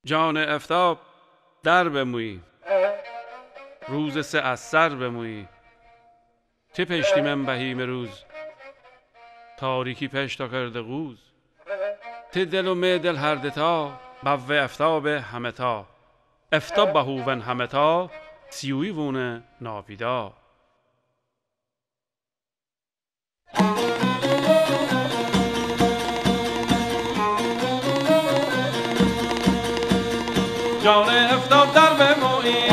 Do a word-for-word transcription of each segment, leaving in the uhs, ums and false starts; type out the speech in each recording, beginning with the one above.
جان افتاب در بمویی، روز سه از سر بمویی. تی پشتی من بهیم روز، تاریکی پشتا کرده غوز. تی دل و می دل هر دتا، بوه افتاب همه تا. افتاب بهوون همه تا، سیوی وونه ناویدا. جان افتاب در بمویی،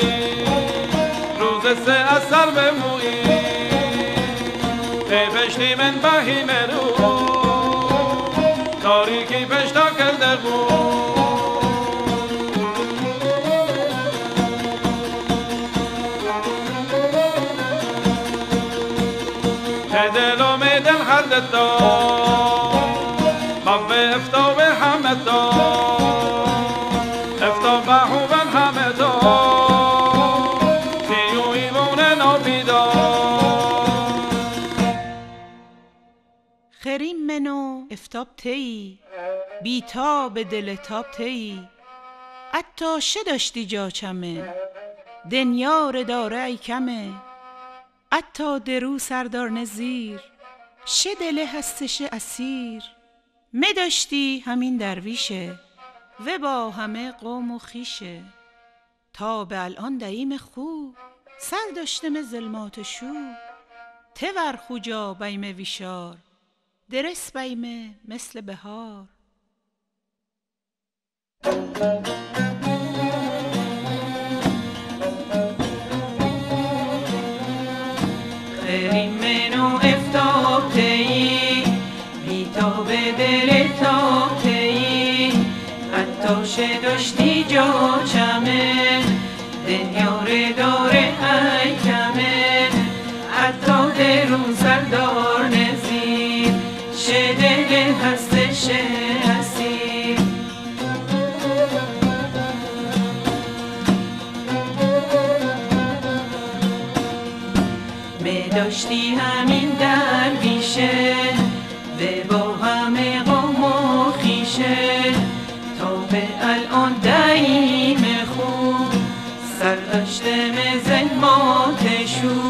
روز سه از سر بمویی. تی پشتی من بهیم روز، تاریکی پشتا کرده غوز. دل و می دل هر دتا، بوه افتاب همه تا. افتاب بهوون همه تا، سیوی وونه ناپیدا. خریم منو افتاب تی، بیتاب دل تاب تی. اتا شه داشتی جا چمه، دنیار داره ای کمه. اتا درو سردار نزیر، شه دله هستش اسیر. می داشتی همین درویشه، و با همه قوم و خیشه. تا به الان دهیم خوب، سر داشتم ظلمات شو. تور خوجا بیم ویشار، درس بیم مثل بهار. خریم منو افتاب تی، بیتاب دل تاب تی. حتی شه داشتی جا چمه، دنیار داره ای کمه. حتی درون سردار نزیر، شه دل هست شه اسیر. می داشتی همین درویشه، و با همه قوم و خیشه. تا به الان دهیم خوب، سر داشتم ظلمات شو.